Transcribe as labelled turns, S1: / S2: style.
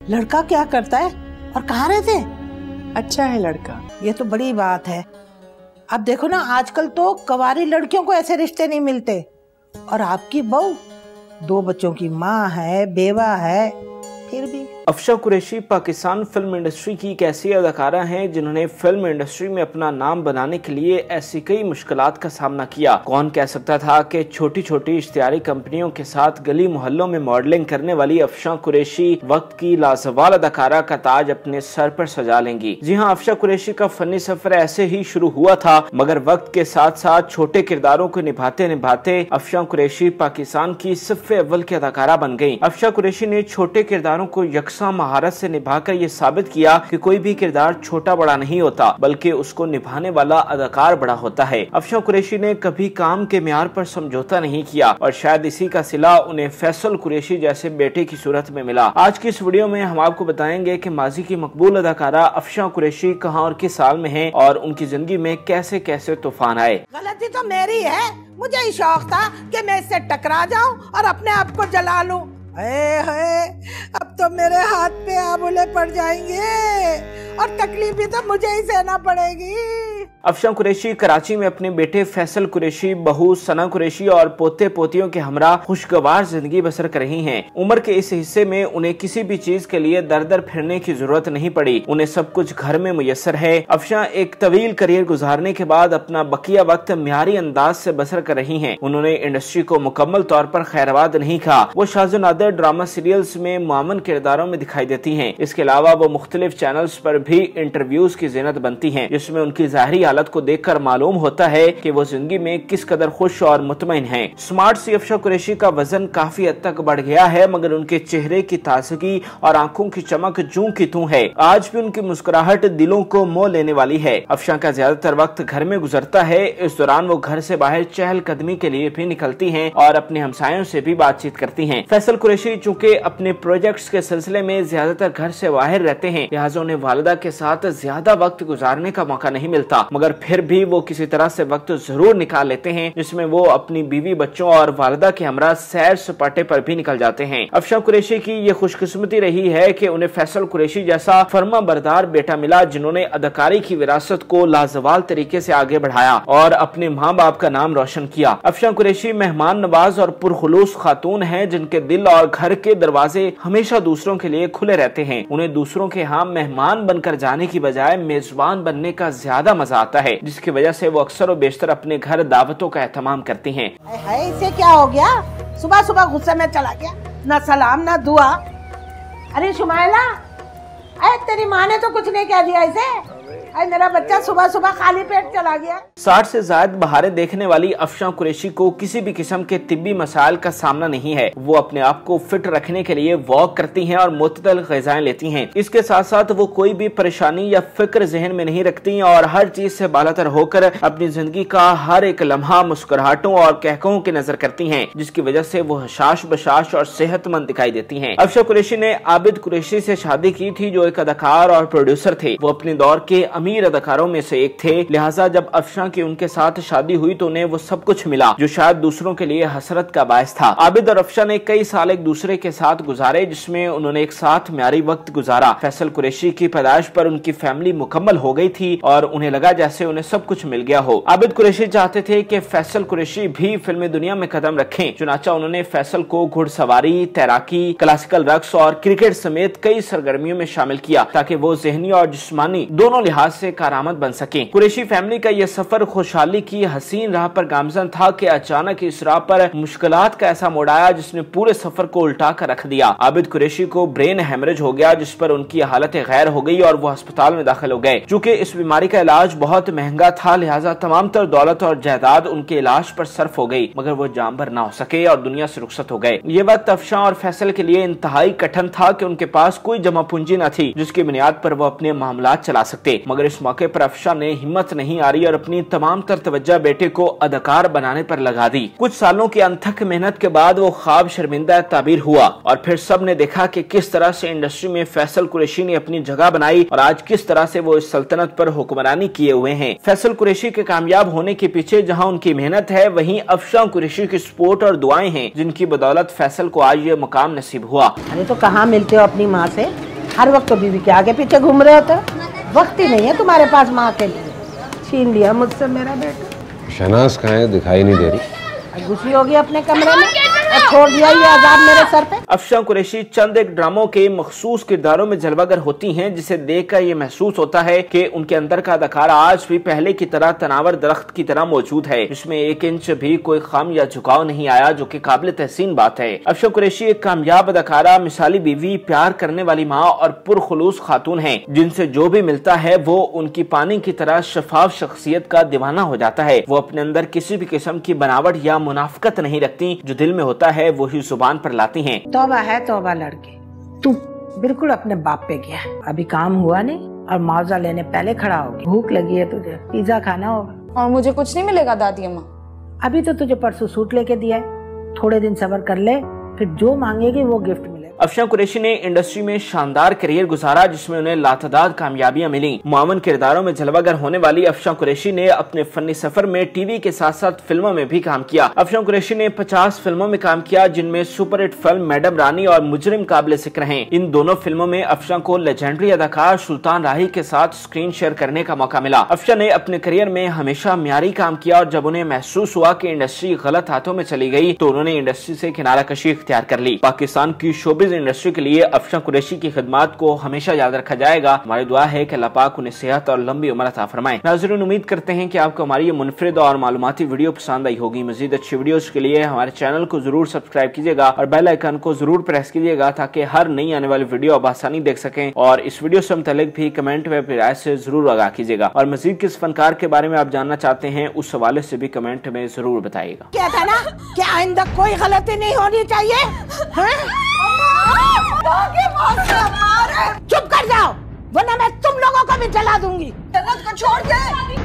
S1: लड़का क्या करता है और कहाँ रहते?
S2: अच्छा है लड़का।
S1: ये तो बड़ी बात है। अब देखो ना, आजकल तो कवारी लड़कियों को ऐसे रिश्ते नहीं मिलते। और आपकी बहू 2 बच्चों की माँ है, बेवा है, फिर भी।
S3: अफशा कुरैशी पाकिस्तान फिल्म इंडस्ट्री की एक ऐसी अदाकारा हैं जिन्होंने फिल्म इंडस्ट्री में अपना नाम बनाने के लिए ऐसी कई मुश्किलात का सामना किया। कौन कह सकता था कि छोटी छोटी इश्तिहारी कंपनियों के साथ गली मोहल्लों में मॉडलिंग करने वाली अफशा कुरैशी वक्त की लाजवाल अदाकारा का ताज अपने सर पर सजा लेंगी। जी हाँ, अफशा कुरैशी का फनी सफर ऐसे ही शुरू हुआ था, मगर वक्त के साथ साथ छोटे किरदारों को निभाते निभाते अफशा कुरैशी पाकिस्तान की सफ़े अव्वल की अदाकारा बन गयी। अफशा कुरैशी ने छोटे किरदारों को महारत से निभाकर ये साबित किया कि कोई भी किरदार छोटा बड़ा नहीं होता, बल्कि उसको निभाने वाला अदाकार बड़ा होता है। अफशा कुरैशी ने कभी काम के म्यार पर समझौता नहीं किया और शायद इसी का सिला उन्हें फैसल कुरैशी जैसे बेटे की सूरत में मिला। आज की इस वीडियो में हम आपको बताएंगे कि माजी की मकबूल अदाकारा अफशा कुरैशी कहां और किस साल में है और उनकी जिंदगी में कैसे कैसे तूफान आए।
S1: गलती तो मेरी है, मुझे ही शौक था कि मैं इससे टकरा जाऊं और अपने आप को जला लूं। अब तो मेरे हाथ पे आबुले पड़ जाएंगे और तकलीफ भी तो मुझे ही सहना पड़ेगी।
S3: अफशा कुरैशी कराची में अपने बेटे फैसल कुरैशी, बहू सना कुरैशी और पोते पोतियों के हमरा खुशगवार जिंदगी बसर कर रही हैं। उम्र के इस हिस्से में उन्हें किसी भी चीज के लिए दर दर फिरने की जरूरत नहीं पड़ी, उन्हें सब कुछ घर में मुयस्सर है। अफशा एक तवील करियर गुजारने के बाद अपना बकिया वक्त म्यारी अंदाज से बसर कर रही हैं। उन्होंने इंडस्ट्री को मुकम्मल तौर पर खैरवाद नहीं कहा। वो शाज़ो नादिर ड्रामा सीरियल्स में मामन किरदारों में दिखाई देती हैं। इसके अलावा वो मुख्तलिफ चैनल्स पर भी इंटरव्यूज की ज़ीनत बनती हैं, जिसमें उनकी ज़ाहिरी हालत को देखकर मालूम होता है कि वो जिंदगी में किस कदर खुश और मुतमईन हैं। स्मार्ट सी अफशा कुरैशी का वजन काफी हद तक बढ़ गया है, मगर उनके चेहरे की ताजगी और आंखों की चमक जूं की तूं है। आज भी उनकी मुस्कुराहट दिलों को मोह लेने वाली है। अफशा का ज्यादातर वक्त घर में गुजरता है। इस दौरान वो घर से बाहर चहलकदमी के लिए भी निकलती हैं और अपने हमसायों से भी बातचीत करती हैं। फैसल कुरैशी चूँकि अपने प्रोजेक्ट्स के सिलसिले में ज्यादातर घर से बाहर रहते हैं, लिहाजा उन्हें वालिदा के साथ ज्यादा वक्त गुजारने का मौका नहीं मिलता, मगर फिर भी वो किसी तरह से वक्त जरूर निकाल लेते हैं, जिसमें वो अपनी बीवी, बच्चों और वालिदा के हमरा सैर सपाटे पर भी निकल जाते हैं। अफशा कुरैशी की ये खुशकिस्मती रही है कि उन्हें फैसल कुरैशी जैसा फर्मा बरदार बेटा मिला, जिन्होंने अदाकारी की विरासत को लाजवाल तरीके से आगे बढ़ाया और अपने माँ बाप का नाम रोशन किया। अफशा कुरैशी मेहमान नवाज और पुरखुलूस खातून है, जिनके दिल और घर के दरवाजे हमेशा दूसरों के लिए खुले रहते हैं। उन्हें दूसरों के यहाँ मेहमान बनकर जाने की बजाय मेजबान बनने का ज्यादा मजा आता है, जिसकी वजह से वो अक्सर और बेशतर अपने घर दावतों का एहतमाम करती हैं।
S1: इसे क्या हो गया? सुबह सुबह गुस्से में चला गया, ना सलाम ना दुआ। अरे शुमाइला, अरे तेरी माँ ने तो कुछ नहीं कह दिया इसे। अरे मेरा बच्चा सुबह सुबह खाली पेट चला गया।
S3: 60 से ज्यादा बहारें देखने वाली अफशा कुरैशी को किसी भी किस्म के तिब्बी मसाइल का सामना नहीं है। वो अपने आप को फिट रखने के लिए वॉक करती हैं और मुतदल ग़िज़ाएं लेती हैं। इसके साथ साथ वो कोई भी परेशानी या फिक्र जहन में नहीं रखती और हर चीज से बालातर होकर अपनी जिंदगी का हर एक लम्हा मुस्कुराहटों और कहकों की नजर करती हैं, जिसकी वजह से वो हशाश बशाश और सेहतमंद दिखाई देती हैं। अफशा कुरैशी ने आबिद कुरैशी से शादी की थी, जो एक अदाकार और प्रोड्यूसर थे। वो अपने दौर के अमीर अदाकारों में से एक थे, लिहाजा जब अफशा की उनके साथ शादी हुई तो उन्हें वो सब कुछ मिला जो शायद दूसरों के लिए हसरत का बायस था। आबिद और अफशा ने कई साल एक दूसरे के साथ गुजारे, जिसमें उन्होंने एक साथ म्यारी वक्त गुजारा। फैसल कुरैशी की पैदाइश पर उनकी फैमिली मुकम्मल हो गई थी और उन्हें लगा जैसे उन्हें सब कुछ मिल गया हो। आबिद कुरैशी चाहते थे कि फैसल कुरैशी भी फिल्मी दुनिया में कदम रखें, चुनाचा उन्होंने फैसल को घुड़सवारी, तैराकी, क्लासिकल रक्स और क्रिकेट समेत कई सरगर्मियों में शामिल किया, ताकि वो ज़हनी और जिस्मानी दोनों लिहाज से कारआमद बन सके। कुरैशी फैमिली का यह सफर खुशहाली की हसीन राह पर गामजन था कि अचानक इस राह पर मुश्किलात का ऐसा मोड़ आया जिसने पूरे सफर को उल्टा कर रख दिया। आबिद कुरैशी को ब्रेन हेमरेज हो गया, जिस पर उनकी हालत गैर हो गई और वो अस्पताल में दाखिल हो गए। चूँकि इस बीमारी का इलाज बहुत महंगा था, लिहाजा तमाम तर दौलत और जायदाद उनके इलाज पर सर्फ हो गई, मगर वो जामबर ना हो सके और दुनिया से रुखसत हो गए। ये वक्त अफशा और फैसल के लिए इंतहाई कठिन था कि उनके पास कोई जमा पूंजी न थी जिसकी बुनियाद पर वो अपने मामलात चला सकते, मगर इस मौके पर अफशा ने हिम्मत नहीं हारी और अपनी तमाम तर तवज्जो बेटे को अदाकार बनाने पर लगा दी। कुछ सालों की अनथक मेहनत के बाद वो ख्वाब शर्मिंदा ताबीर हुआ और फिर सब ने देखा कि किस तरह से इंडस्ट्री में फैसल कुरैशी ने अपनी जगह बनाई और आज किस तरह से वो इस सल्तनत पर हुक्मरानी किए हुए हैं। फैसल कुरैशी के कामयाब होने के पीछे जहां उनकी मेहनत है, वहीं अफशा कुरैशी की सपोर्ट और दुआएं हैं, जिनकी बदौलत फैसल को आज ये मुकाम नसीब हुआ।
S1: अरे तो कहाँ मिलते हो अपनी माँ से? हर वक्त तो बीवी के आगे पीछे घूम रहे होते हो, वक्त ही नहीं है तुम्हारे पास माँ के लिए। छीन लिया मुझसे मेरा बेटा।
S4: शहनाज कहाँ है, दिखाई नहीं दे रही।
S1: घुसी होगी अपने कमरे में और छोड़ दिया ये आजाद मेरे सर पे।
S3: अफशां कुरैशी चंद एक ड्रामों के मखसूस किरदारों में जलवागर होती हैं, जिसे देखकर ये महसूस होता है कि उनके अंदर का अदाकार आज भी पहले की तरह तनावर दरख्त की तरह मौजूद है, जिसमें 1 इंच भी कोई खाम या झुकाव नहीं आया, जो कि काबिल तहसीन बात है। अफशां कुरैशी एक कामयाब अदाकारा, मिसाली बीवी, प्यार करने वाली माँ और पुरखुलूस खातून है, जिनसे जो भी मिलता है वो उनकी पानी की तरह शफाफ शख्सियत का दीवाना हो जाता है। वो अपने अंदर किसी भी किस्म की बनावट या मुनाफिकत नहीं रखती, जो दिल में होता है वही जुबान पर लाती हैं।
S1: तौबा है तौबा लड़के, तू बिल्कुल अपने बाप पे गया है। अभी काम हुआ नहीं और मुआवजा लेने पहले खड़ा होगी। भूख लगी है तुझे, पिज्जा खाना होगा।
S5: और मुझे कुछ नहीं मिलेगा दादी अम्मा।
S1: अभी तो तुझे परसों सूट लेके दिया है, थोड़े दिन सब्र कर ले, फिर जो मांगेगी वो गिफ्ट मिलेगा।
S3: अफशां कुरैशी ने इंडस्ट्री में शानदार करियर गुजारा, जिसमें उन्हें लातादाद कामयाबियां मिली। मुआवन किरदारों में जलवागर होने वाली अफशां कुरैशी ने अपने फनी सफर में टीवी के साथ साथ फिल्मों में भी काम किया। अफशां कुरैशी ने 50 फिल्मों में काम किया, जिनमें सुपरहिट फिल्म मैडम रानी और मुजरिम काबिल जिक्र हैं। इन दोनों फिल्मों में अफशां को लेजेंडरी अदाकार सुल्तान राही के साथ स्क्रीन शेयर करने का मौका मिला। अफशां ने अपने करियर में हमेशा म्यारी काम किया और जब उन्हें महसूस हुआ कि इंडस्ट्री गलत हाथों में चली गई तो उन्होंने इंडस्ट्री से किनारा कशी इख्तियार कर ली। पाकिस्तान की शोबिज़ इंडस्ट्री के लिए अफशां कुरैशी की खिदमत को हमेशा याद रखा जाएगा। हमारी दुआ है कि अल्लाह पाक उन्हें सेहत और लंबी उम्र अता फरमाए। नाज़रीन, उम्मीद करते हैं कि आपको हमारी ये मुनफरिद और मालूमाती वीडियो पसंद आई होगी। मजीद अच्छी वीडियोस के लिए हमारे चैनल को जरूर सब्सक्राइब कीजिएगा और बेल आइकन को जरूर प्रेस कीजिएगा, ताकि हर नई आने वाली वीडियो आप आसानी देख सकें। और इस वीडियो से मुतालिक भी कमेंट में अपनी राय से जरूर आगाह कीजिएगा। और मजीद किस फनकार के बारे में आप जानना चाहते हैं, उस हवाले से भी कमेंट में जरूर बताइएगा।
S1: क्या था ना कि आइंदा कोई गलती नहीं होनी चाहिए। चुप कर जाओ, वरना मैं तुम लोगों को भी जला दूंगी।
S5: जन्नत को छोड़ दे।